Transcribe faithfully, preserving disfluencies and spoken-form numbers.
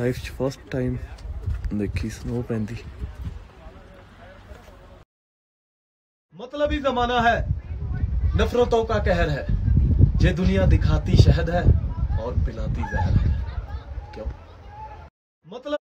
Life च first time देखी snow पैंदी। मतलब ही जमाना है, नफरतों का कहर है, ये दुनिया दिखाती शहद है और पिलाती जहर है। क्यों? मतलब